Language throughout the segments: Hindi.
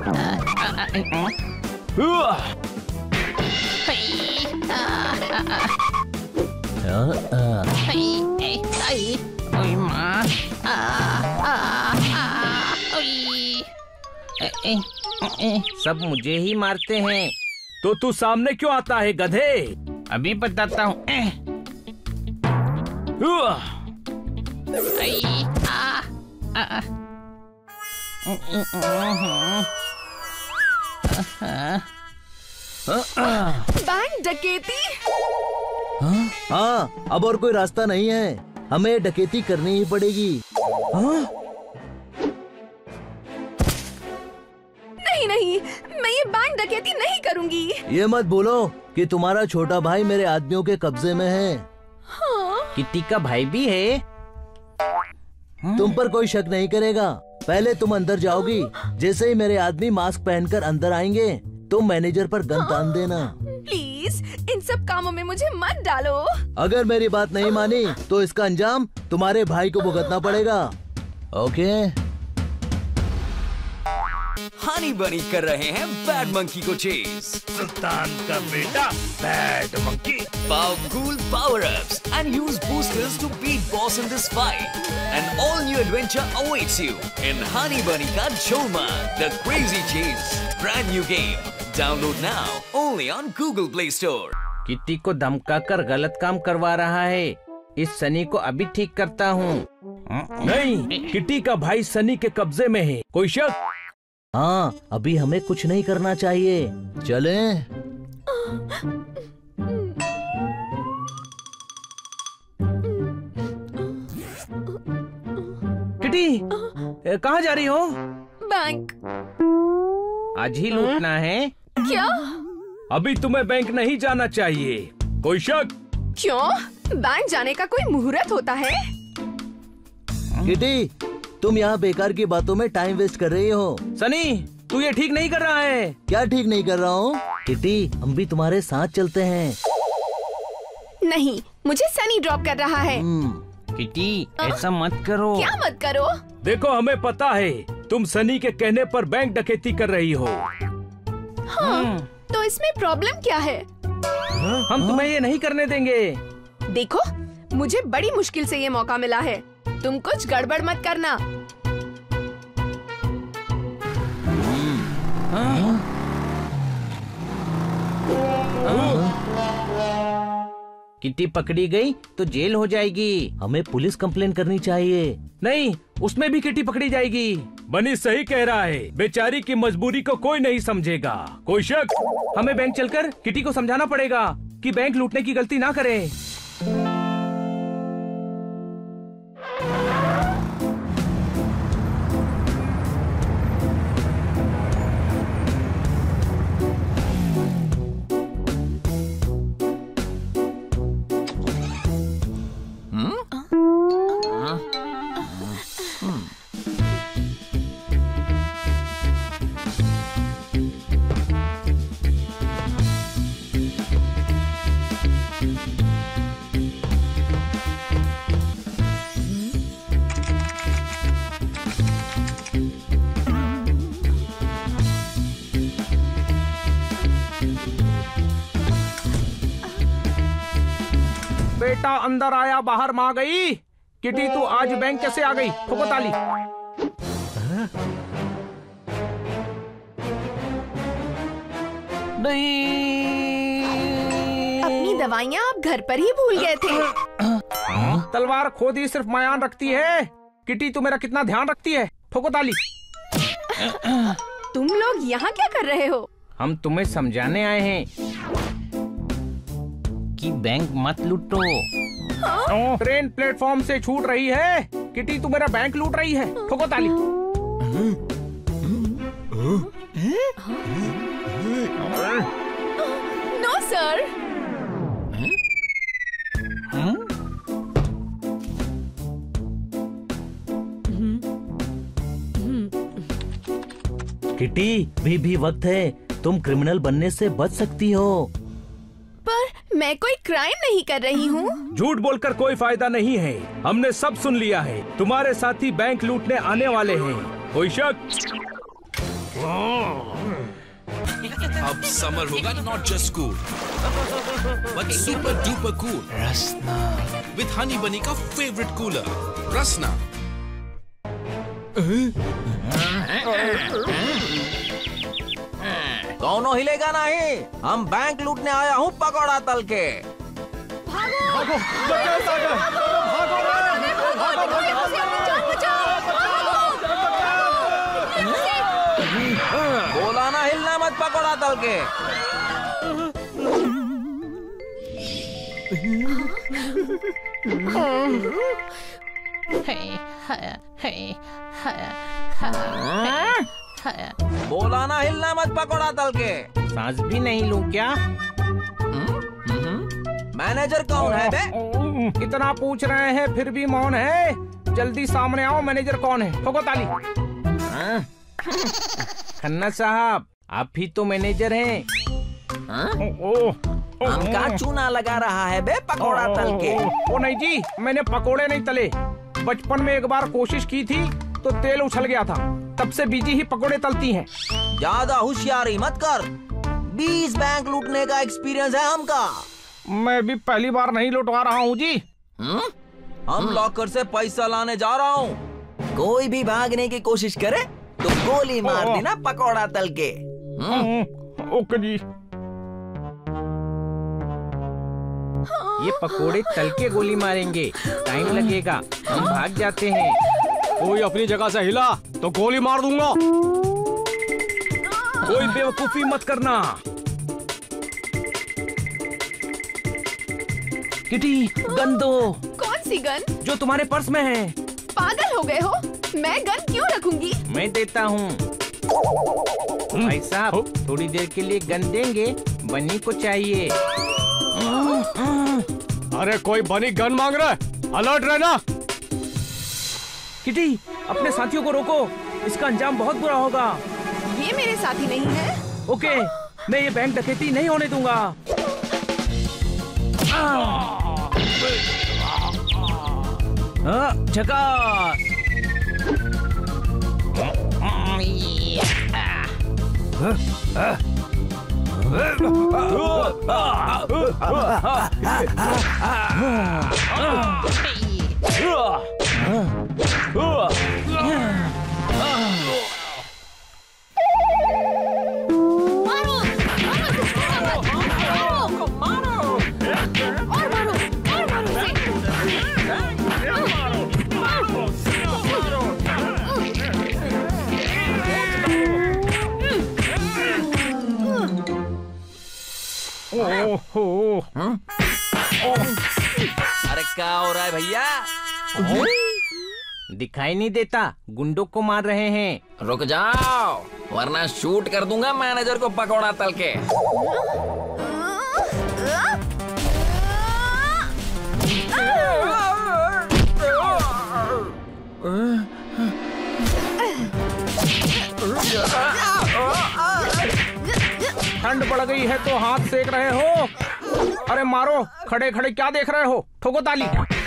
सब मुझे ही मारते हैं। तो तू सामने क्यों आता है गधे? अभी बताता हूँ। बैंक डकैती? हाँ, अब और कोई रास्ता नहीं है, हमें डकैती करनी ही पड़ेगी। नहीं नहीं, मैं ये बैंक डकैती नहीं करूंगी। ये मत बोलो कि तुम्हारा छोटा भाई मेरे आदमियों के कब्जे में है। हाँ? किटी का भाई भी है। तुम पर कोई शक नहीं करेगा। पहले तुम अंदर जाओगी, जैसे ही मेरे आदमी मास्क पहनकर अंदर आएंगे तुम मैनेजर पर गन तान देना। प्लीज इन सब कामों में मुझे मत डालो। अगर मेरी बात नहीं मानी तो इसका अंजाम तुम्हारे भाई को भुगतना पड़ेगा। ओके? हनी बनी कर रहे हैं बैड मंकी को चेज। सुल्तान का बेटा Bad Monkey. Powerful power-ups and use boosters to beat boss in this fight. An all-new adventure awaits you in Honey Bunny Ka Jholma, the Crazy Chase. Brand new game. Download now only on Google Play Store. Kitty को धमकाकर गलत काम करवा रहा है। इस सनी को अभी ठीक करता हूँ। नहीं, किटी का भाई सनी के कब्जे में है। कोई शक? हाँ, अभी हमें कुछ नहीं करना चाहिए। चलें? किटी, कहाँ जा रही हो? बैंक। आज ही लूटना है? क्या? अभी तुम्हें बैंक नहीं जाना चाहिए। कोई शक? क्यों? बैंक जाने का कोई मुहूर्त होता है? किटी, तुम यहाँ बेकार की बातों में टाइम वेस्ट कर रही हो। सनी, तू ये ठीक नहीं कर रहा है। क्या ठीक नहीं कर रहा हूँ? किटी, हम भी तुम्हारे साथ चलते हैं। नहीं, मुझे सनी ड्रॉप कर रहा है। किटी, ऐसा मत करो। क्या मत करो? देखो, हमें पता है तुम सनी के कहने पर बैंक डकैती कर रही हो। हाँ, तो इसमें प्रॉब्लम क्या है? हम तुम्हें ये नहीं करने देंगे। देखो, मुझे बड़ी मुश्किल से ये मौका मिला है। तुम कुछ गड़बड़ मत करना। किटी पकड़ी गई तो जेल हो जाएगी। हमें पुलिस कंप्लेन करनी चाहिए। नहीं, उसमें भी किटी पकड़ी जाएगी। बनी सही कह रहा है, बेचारी की मजबूरी को कोई नहीं समझेगा। कोई शक? हमें बैंक चलकर किटी को समझाना पड़ेगा कि बैंक लूटने की गलती ना करे। बेटा अंदर आया बाहर माँ गई। किटी, तू आज बैंक कैसे आ गई? ठोको ताली। नहीं, अपनी दवाइयाँ आप घर पर ही भूल गए थे। तलवार खोदी सिर्फ मयान रखती है। किटी, तू मेरा कितना ध्यान रखती है। ठोको ताली। तुम लोग यहाँ क्या कर रहे हो? हम तुम्हें समझाने आए हैं कि बैंक मत लूटो। ट्रेन प्लेटफॉर्म से छूट रही है। किटी, तू मेरा बैंक लूट रही है। ठोको ताली। No sir. किटी, भी वक्त है। तुम क्रिमिनल बनने से बच सकती हो। पर मैं कोई क्राइम नहीं कर रही हूँ। झूठ बोलकर कोई फायदा नहीं है। हमने सब सुन लिया है। तुम्हारे साथी बैंक लूटने आने वाले हैं। कोई शक? अब समर होगा not just cool but super duper cool. Rasna with Honey Bunny का फेवरेट कूलर रसना। दोनों हिलेगा नहीं, हम बैंक लूटने आया हूँ पकौड़ा तल के। बोला ना हिलना मत पकौड़ा तल के। बोला ना हिलना मत पकौड़ा तल के। सांस भी नहीं लूं क्या? मैनेजर कौन है बे? इतना पूछ रहे हैं फिर भी मौन है। जल्दी सामने आओ, मैनेजर कौन है? ठोको ताली। खन्ना साहब, आप ही तो मैनेजर हैं। हमका चूना लगा रहा है बे पकौड़ा तल के। ओ नहीं जी, मैंने पकोड़े नहीं तले। बचपन में एक बार कोशिश की थी तो तेल उछल गया था। तब से बीजी ही पकोड़े तलती हैं। ज्यादा होशियारी मत कर। 20 बैंक लूटने का एक्सपीरियंस है हमका। मैं भी पहली बार नहीं लुटवा रहा हूँ जी। हम लॉकर से पैसा लाने जा रहा हूँ। कोई भी भागने की कोशिश करे तो गोली मार देना पकौड़ा तल के। ओके जी। ये पकोड़े तल के गोली मारेंगे, टाइम लगेगा, हम भाग जाते हैं। कोई अपनी जगह से हिला तो गोली मार दूंगा। कोई बेवकूफी मत करना। किटी, गन दो। कौन सी गन? जो तुम्हारे पर्स में है। पागल हो गए हो? मैं गन क्यों रखूंगी? मैं देता हूँ। भाई साहब, थोड़ी देर के लिए गन देंगे, बनी को चाहिए। अरे कोई बनी गन मांग रहा है, अलर्ट रहना। किटी, अपने साथियों को रोको, इसका अंजाम बहुत बुरा होगा। ये मेरे साथी नहीं है। ओके, मैं ये बैंक डकैती नहीं होने दूंगा। झकास। अरे क्या हो रहा है भैया? दिखाई नहीं देता, गुंडों को मार रहे हैं। रुक जाओ वरना शूट कर दूंगा मैनेजर को पकौड़ा तल के। ठंड बढ़ गई है तो हाथ सेक रहे हो? अरे मारो, खड़े खड़े क्या देख रहे हो? ठोको ताली।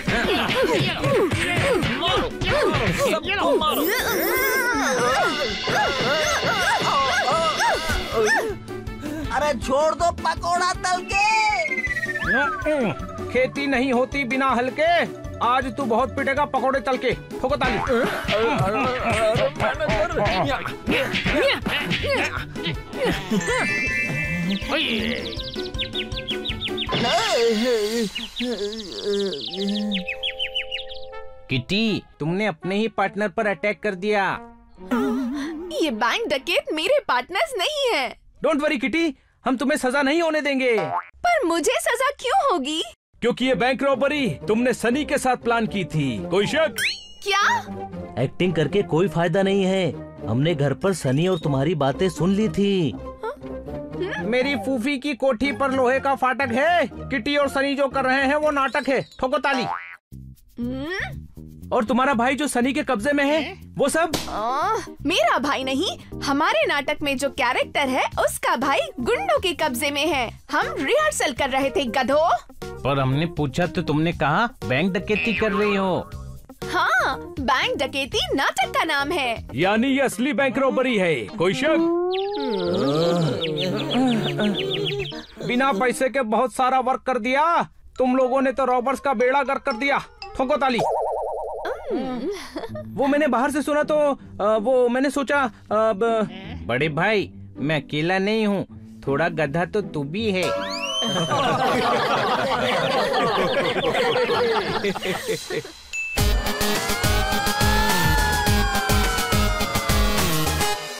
अरे छोड़ दो पकौड़ा तल के। खेती नहीं होती बिना हल के। आज तू बहुत पिटेगा पकौड़े तल के। ठोको ताली। किटी, तुमने अपने ही पार्टनर पर अटैक कर दिया। ये बैंक डकैत मेरे पार्टनर्स नहीं है। डोंट वरी किटी, हम तुम्हें सजा नहीं होने देंगे। पर मुझे सजा क्यों होगी? क्योंकि ये बैंक रॉबरी तुमने सनी के साथ प्लान की थी। कोई शक? क्या? एक्टिंग करके कोई फायदा नहीं है। हमने घर पर सनी और तुम्हारी बातें सुन ली थी। मेरी फूफी की कोठी पर लोहे का फाटक है। किटी और सनी जो कर रहे हैं वो नाटक है। ठोको ताली। और तुम्हारा भाई जो सनी के कब्जे में है, वो सब? मेरा भाई नहीं, हमारे नाटक में जो कैरेक्टर है उसका भाई गुंडों के कब्जे में है। हम रिहर्सल कर रहे थे गधो। पर हमने पूछा तो तुमने कहा बैंक डकैती कर रही हो। हाँ, हाँ, बैंक डकैती नाटक का नाम है। यानी ये असली बैंक रॉबरी है, कोई शक? बिना पैसे के बहुत सारा वर्क कर दिया। तुम लोगों ने तो रॉबर्स का बेड़ा गर्क कर दिया। ठोको ताली। वो मैंने बाहर से सुना तो वो मैंने सोचा बड़े भाई मैं अकेला नहीं हूँ, थोड़ा गधा तो तू भी है।